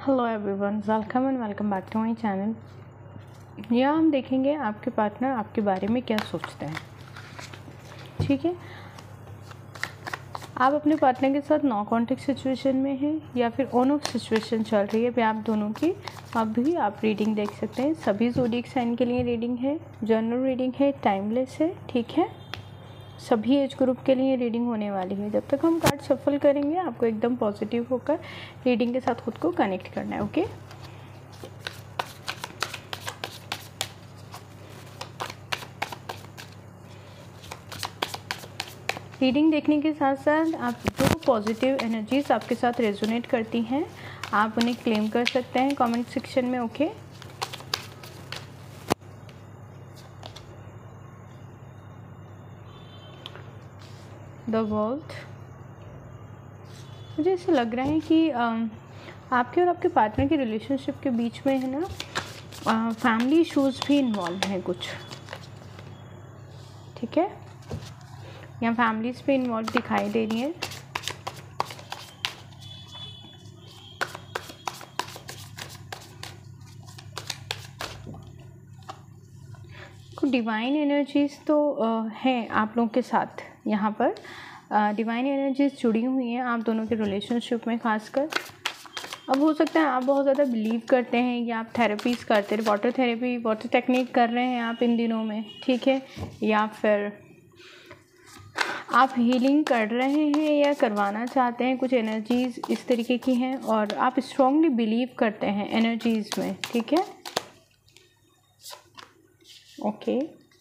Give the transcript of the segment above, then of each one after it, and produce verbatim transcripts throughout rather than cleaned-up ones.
Hello everyone, welcome and welcome back to my channel. यहाँ हम देखेंगे आपके पार्टनर आपके बारे में क्या सोचते हैं। ठीक है, आप अपने पार्टनर के साथ नो कॉन्टेक्ट सिचुएशन में हैं या फिर ऑन ऑफ सिचुएशन चल रही है भी आप दोनों की, अभी आप रीडिंग देख सकते हैं। सभी ज़ोडिएक साइन के लिए रीडिंग है, जनरल रीडिंग है, टाइमलेस है। ठीक है, सभी एज ग्रुप के लिए रीडिंग होने वाली है। जब तक हम कार्ड शफल करेंगे आपको एकदम पॉजिटिव होकर रीडिंग के साथ खुद को कनेक्ट करना है। ओके, रीडिंग देखने के साथ साथ आप जो पॉजिटिव एनर्जीज आपके साथ रेजोनेट करती हैं आप उन्हें क्लेम कर सकते हैं कमेंट सेक्शन में। ओके, द वर्ल्ड, मुझे ऐसा लग रहा है कि आपके और आपके पार्टनर के रिलेशनशिप के बीच में है ना फैमिली इश्यूज भी इन्वॉल्व हैं कुछ। ठीक है, यहाँ फैमिलीज भी इन्वॉल्व दिखाई दे रही हैं। डिवाइन एनर्जीज तो हैं आप लोगों के साथ, यहाँ पर डिवाइन एनर्जीज जुड़ी हुई हैं आप दोनों के रिलेशनशिप में खासकर। अब हो सकता है आप बहुत ज़्यादा बिलीव करते हैं या आप थेरेपीज़ करते हैं, वाटर थेरेपी, वाटर टेक्निक कर रहे हैं आप इन दिनों में। ठीक है, या फिर आप हीलिंग कर रहे हैं या करवाना चाहते हैं, कुछ एनर्जीज़ इस तरीके की हैं और आप स्ट्रांगली बिलीव करते हैं एनर्जीज़ में। ठीक है, ओके,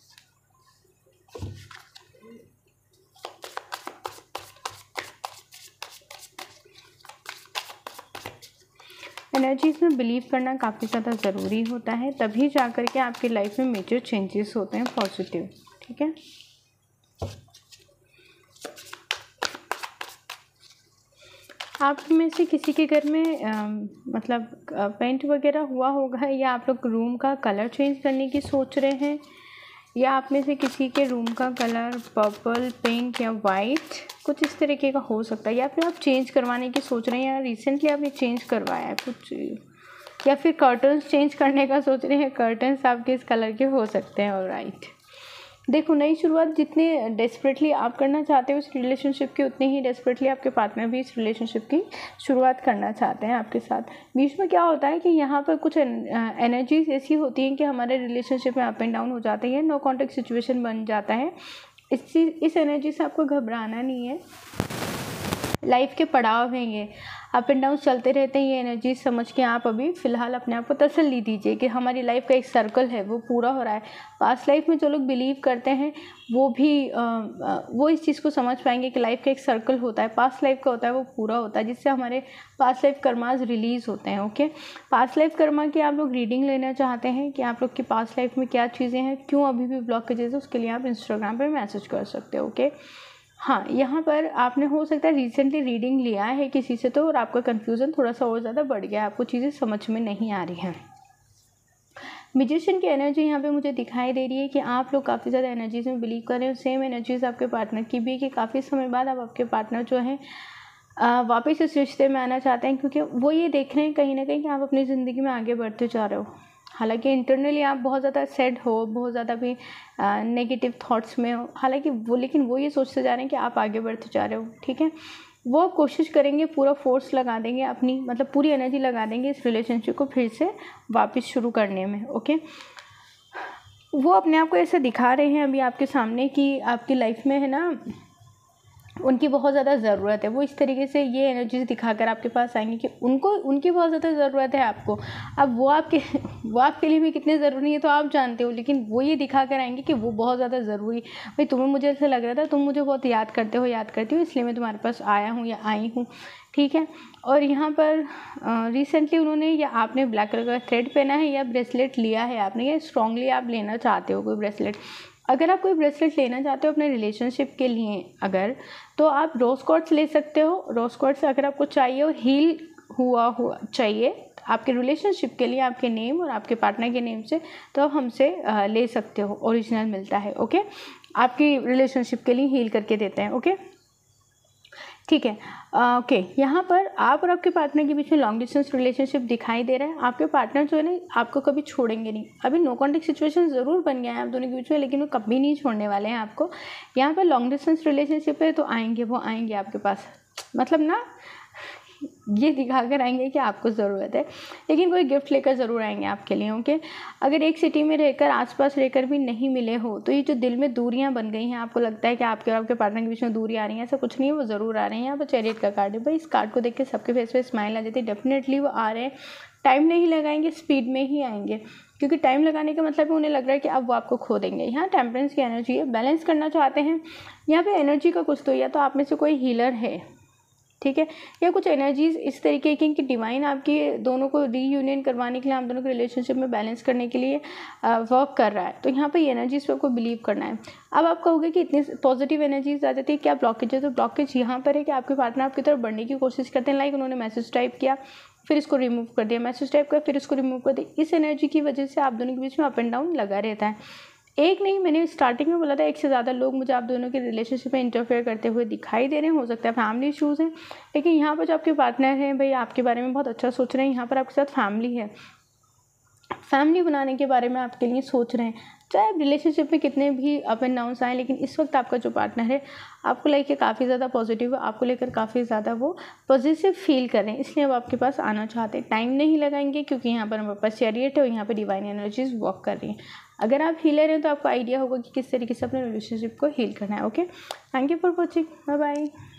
एनर्जीज में बिलीव करना काफ़ी ज़्यादा ज़रूरी होता है, तभी जा कर के आपकी लाइफ में मेजर चेंजेस होते हैं पॉजिटिव। ठीक है, आप में से किसी के घर में आ, मतलब पेंट वगैरह हुआ होगा या आप लोग रूम का कलर चेंज करने की सोच रहे हैं, या आप में से किसी के रूम का कलर पर्पल, पिंक या वाइट कुछ इस तरीके का हो सकता है, या फिर आप चेंज करवाने की सोच रहे हैं या रिसेंटली आपने चेंज करवाया है कुछ, या फिर कर्टन्स चेंज करने का सोच रहे हैं। कर्टन्स आपके इस कलर के हो सकते हैं। ऑलराइट, देखो नई शुरुआत जितने डेस्परेटली आप करना चाहते हो इस रिलेशनशिप की, उतनी ही डेस्परेटली आपके पार्टनर भी इस रिलेशनशिप की शुरुआत करना चाहते हैं आपके साथ। बीच में क्या होता है कि यहाँ पर कुछ एनर्जीज ऐसी होती हैं कि हमारे रिलेशनशिप में अप एंड डाउन हो जाते हैं, नो कॉन्टेक्ट सिचुएशन बन जाता है। इस चीज़ इस एनर्जी से आपको घबराना नहीं है। लाइफ के पड़ाव हैं, ये अप एंड डाउन चलते रहते हैं। ये एनर्जी समझ के आप अभी फ़िलहाल अपने आप को तसल्ली दीजिए कि हमारी लाइफ का एक सर्कल है वो पूरा हो रहा है। पास्ट लाइफ में जो लोग बिलीव करते हैं वो भी आ, आ, वो इस चीज़ को समझ पाएंगे कि लाइफ का एक सर्कल होता है, पास्ट लाइफ का होता है वो पूरा होता है, जिससे हमारे पास्ट लाइफ कर्माज रिलीज़ होते हैं। ओके, पास्ट लाइफ कर्मा की आप लोग रीडिंग लेना चाहते हैं कि आप लोग की पास्ट लाइफ में क्या चीज़ें हैं, क्यों अभी भी ब्लॉकेजेस है, उसके लिए आप इंस्टाग्राम पर मैसेज कर सकते हो। ओके, हाँ, यहाँ पर आपने हो सकता है रिसेंटली रीडिंग लिया है किसी से तो, और आपका कन्फ्यूज़न थोड़ा सा और ज़्यादा बढ़ गया, आपको चीज़ें समझ में नहीं आ रही हैं। मैजिशियन की एनर्जी यहाँ पे मुझे दिखाई दे रही है कि आप लोग काफ़ी ज़्यादा एनर्जीज में बिलीव कर रहे हो। सेम एनर्जीज आपके पार्टनर की भी, कि काफ़ी समय बाद अब आपके पार्टनर जो है वापस इस रिश्ते में आना चाहते हैं, क्योंकि वो ये देख रहे हैं कहीं ना कहीं कि आप अपनी ज़िंदगी में आगे बढ़ते जा रहे हो। हालांकि इंटरनली आप बहुत ज़्यादा सैड हो, बहुत ज़्यादा भी नेगेटिव थॉट्स में हो, हालांकि वो लेकिन वो ये सोचते जा रहे हैं कि आप आगे बढ़ते जा रहे हो। ठीक है, वो कोशिश करेंगे, पूरा फोर्स लगा देंगे अपनी, मतलब पूरी एनर्जी लगा देंगे इस रिलेशनशिप को फिर से वापस शुरू करने में। ओके, वो अपने आप को ऐसे दिखा रहे हैं अभी आपके सामने कि आपकी लाइफ में है ना उनकी बहुत ज़्यादा ज़रूरत है। वो इस तरीके से ये एनर्जीज दिखाकर आपके पास आएंगे कि उनको उनकी बहुत ज़्यादा ज़रूरत है आपको। अब वो आपके वो आपके लिए भी कितने ज़रूरी है तो आप जानते हो, लेकिन वो ये दिखाकर आएंगे कि वो बहुत ज़्यादा ज़रूरी, भाई तुम्हें मुझे ऐसा लग रहा था तुम मुझे बहुत याद करते हो याद करती हो इसलिए मैं तुम्हारे पास आया हूँ या आई हूँ। ठीक है, और यहाँ पर रिसेंटली उन्होंने या आपने ब्लैक कलर का थ्रेड पहना है या ब्रेसलेट लिया है आपने, या स्ट्रांगली आप लेना चाहते हो कोई ब्रेसलेट। अगर आप कोई ब्रेसलेट लेना चाहते हो अपने रिलेशनशिप के लिए अगर, तो आप रोज क्वार्ट्ज ले सकते हो। रोज क्वार्ट्ज अगर आपको चाहिए और हील हुआ हुआ चाहिए आपके रिलेशनशिप के लिए, आपके नेम और आपके पार्टनर के नेम से, तो आप हमसे ले सकते हो, ओरिजिनल मिलता है। ओके, आपकी रिलेशनशिप के लिए हील करके देते हैं। ओके, ठीक है। ओके, यहाँ पर आप और आपके पार्टनर के बीच में लॉन्ग डिस्टेंस रिलेशनशिप दिखाई दे रहा है। आपके पार्टनर जो है ना आपको कभी छोड़ेंगे नहीं। अभी नो कॉन्टेक्ट सिचुएशन ज़रूर बन गया है आप दोनों के बीच में, लेकिन वो कभी नहीं छोड़ने वाले हैं आपको। यहाँ पर लॉन्ग डिस्टेंस रिलेशनशिप है तो आएंगे, वो आएंगे आपके पास, मतलब ना ये दिखा कर आएंगे कि आपको ज़रूरत है, लेकिन कोई गिफ्ट लेकर ज़रूर आएंगे आपके लिए। ओके, अगर एक सिटी में रहकर आसपास रहकर भी नहीं मिले हो तो ये जो दिल में दूरियां बन गई हैं, आपको लगता है कि आपके और आपके पार्टनर के बीच में दूरी आ रही है, ऐसा कुछ नहीं है, वो ज़रूर आ रहे हैं। यहाँ पर चैरियट का कार्ड है भाई, इस कार्ड को देख के सबके फेस पे स्माइल आ जाती है। डेफिनेटली वो आ रहे हैं, टाइम नहीं लगाएंगे, स्पीड में ही आएंगे, क्योंकि टाइम लगाने का मतलब है उन्हें लग रहा है कि अब वो आपको खो देंगे। यहाँ टेम्परेंस की एनर्जी है, बैलेंस करना चाहते हैं। यहाँ पे एनर्जी का कुछ तो, या तो आप में से कोई हीलर है, ठीक है, या कुछ एनर्जीज इस तरीके की कि डिवाइन आपकी दोनों को रीयूनियन करवाने के लिए, आप दोनों के रिलेशनशिप में बैलेंस करने के लिए वर्क कर रहा है। तो यहाँ पे ये एनर्जीज पे आपको बिलीव करना है। अब आप कहोगे कि इतनी पॉजिटिव एनर्जीज आ जाती है, क्या ब्लॉकेज है? तो ब्लॉकेज यहाँ पर है कि आपके पार्टनर आपकी तरफ बढ़ने की कोशिश करते हैं। लाइक उन्होंने मैसेज टाइप किया, फिर इसको रिमूव कर दिया, मैसेज टाइप किया, फिर इसको रिमूव कर दिया। इस एनर्जी की वजह से आप दोनों के बीच में अप एंड डाउन लगा रहता है। एक नहीं, मैंने स्टार्टिंग में बोला था एक से ज़्यादा लोग मुझे आप दोनों के रिलेशनशिप में इंटरफेयर करते हुए दिखाई दे रहे हैं। हो सकता है फैमिली इशूज़ हैं, लेकिन यहाँ पर जो आपके पार्टनर हैं भाई आपके बारे में बहुत अच्छा सोच रहे हैं। यहाँ पर आपके साथ फैमिली है, फैमिली बनाने के बारे में आपके लिए सोच रहे हैं। चाहे आप रिलेशनशिप में कितने भी अप एंड डाउन्स आए, लेकिन इस वक्त आपका जो पार्टनर है आपको लेकर काफ़ी ज़्यादा पॉजिटिव है, आपको लेकर काफ़ी ज़्यादा वो पॉजिटिव फील कर रहे हैं, इसलिए अब आपके पास आना चाहते हैं। टाइम नहीं लगाएंगे क्योंकि यहाँ पर हमारे पास चैरियट है और यहाँ पर डिवाइन एनर्जीज वर्क कर रही हैं। अगर आप हीलर हैं तो आपको आइडिया होगा कि किस तरीके से अपने रिलेशनशिप को हील करना है। Okay, thank you for watching, bye bye.